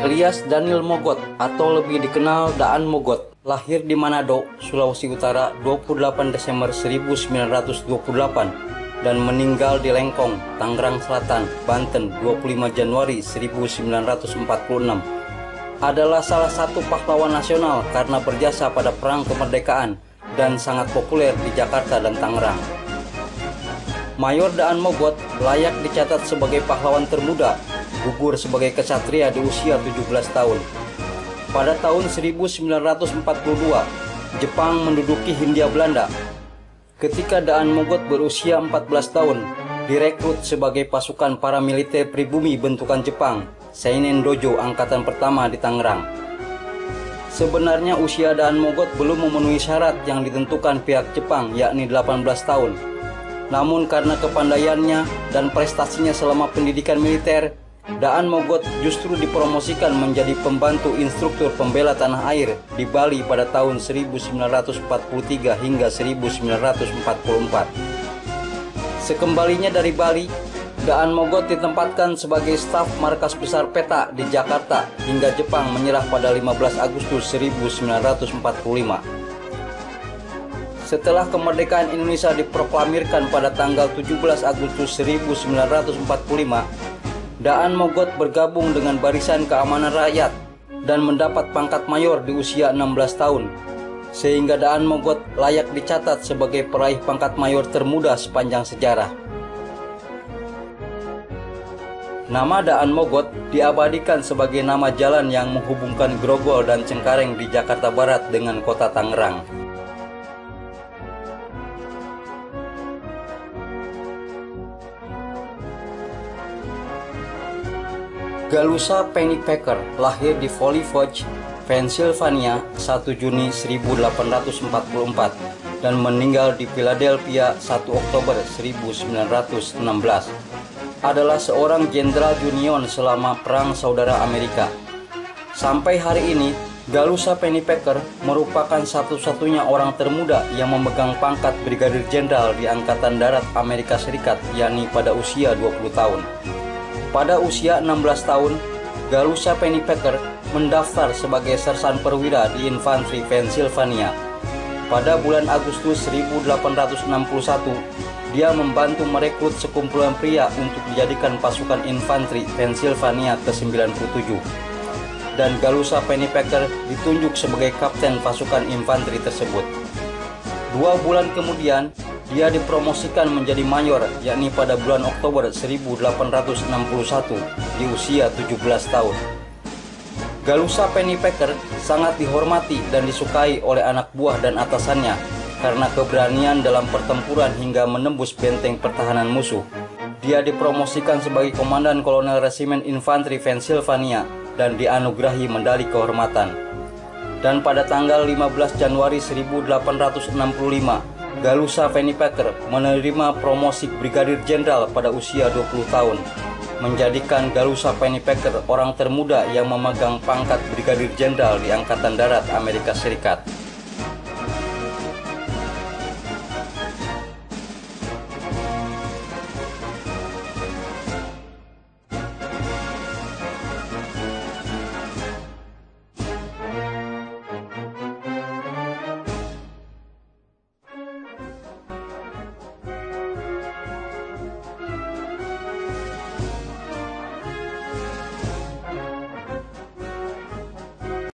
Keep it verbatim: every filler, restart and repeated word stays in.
Elias Daniel Mogot atau lebih dikenal Daan Mogot lahir di Manado, Sulawesi Utara dua puluh delapan Desember seribu sembilan ratus dua puluh delapan dan meninggal di Lengkong, Tangerang Selatan, Banten dua puluh lima Januari seribu sembilan ratus empat puluh enam. Adalah salah satu pahlawan nasional karena berjasa pada Perang Kemerdekaan dan sangat populer di Jakarta dan Tangerang. Mayor Daan Mogot layak dicatat sebagai pahlawan termuda, gugur sebagai kesatria di usia tujuh belas tahun. Pada tahun seribu sembilan ratus empat puluh dua, Jepang menduduki Hindia Belanda. Ketika Daan Mogot berusia empat belas tahun, direkrut sebagai pasukan paramiliter pribumi bentukan Jepang, Seinen Dojo Angkatan Pertama di Tangerang. Sebenarnya usia Daan Mogot belum memenuhi syarat yang ditentukan pihak Jepang, yakni delapan belas tahun. Namun karena kepandaiannya dan prestasinya selama pendidikan militer, Daan Mogot justru dipromosikan menjadi pembantu instruktur pembela tanah air di Bali pada tahun seribu sembilan ratus empat puluh tiga hingga seribu sembilan ratus empat puluh empat. Sekembalinya dari Bali, Daan Mogot ditempatkan sebagai staf markas besar peta di Jakarta hingga Jepang menyerah pada lima belas Agustus seribu sembilan ratus empat puluh lima. Setelah kemerdekaan Indonesia diproklamirkan pada tanggal tujuh belas Agustus seribu sembilan ratus empat puluh lima, Daan Mogot bergabung dengan Barisan Keamanan Rakyat dan mendapat pangkat mayor di usia enam belas tahun, sehingga Daan Mogot layak dicatat sebagai peraih pangkat mayor termuda sepanjang sejarah. Nama Daan Mogot diabadikan sebagai nama jalan yang menghubungkan Grogol dan Cengkareng di Jakarta Barat dengan kota Tangerang. Galusa Pennypacker lahir di Valley Forge, Pennsylvania satu Juni seribu delapan ratus empat puluh empat dan meninggal di Philadelphia satu Oktober seribu sembilan ratus enam belas. Adalah seorang jenderal Union selama Perang Saudara Amerika. Sampai hari ini, Galusa Pennypacker merupakan satu-satunya orang termuda yang memegang pangkat Brigadir Jenderal di Angkatan Darat Amerika Serikat, yakni pada usia dua puluh tahun. Pada usia enam belas tahun, Galusa Pennypacker mendaftar sebagai sersan perwira di Infanteri Pennsylvania. Pada bulan Agustus seribu delapan ratus enam puluh satu, dia membantu merekrut sekumpulan pria untuk dijadikan pasukan infanteri Pennsylvania ke sembilan puluh tujuh. Dan Galusa Pennypacker ditunjuk sebagai kapten pasukan infanteri tersebut. Dua bulan kemudian, dia dipromosikan menjadi mayor, yakni pada bulan Oktober seribu delapan ratus enam puluh satu di usia tujuh belas tahun. Galusa Pennypacker sangat dihormati dan disukai oleh anak buah dan atasannya karena keberanian dalam pertempuran hingga menembus benteng pertahanan musuh. Dia dipromosikan sebagai komandan kolonel resimen infanteri Pennsylvania dan dianugerahi medali kehormatan. Dan pada tanggal lima belas Januari seribu delapan ratus enam puluh lima, Galusa Pennypacker menerima promosi Brigadir Jenderal pada usia dua puluh tahun, menjadikan Galusa Pennypacker orang termuda yang memegang pangkat Brigadir Jenderal di Angkatan Darat Amerika Serikat.